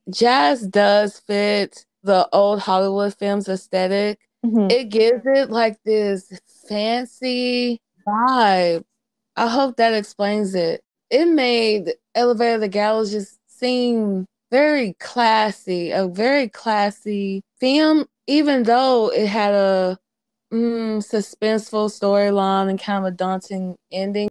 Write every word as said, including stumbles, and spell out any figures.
jazz does fit the old Hollywood films aesthetic. Hmm. It gives it like this fancy vibe. I hope that explains it. It made Elevator the Gallows just seem very classy, a very classy film, even though it had a mm, suspenseful storyline and kind of a daunting ending.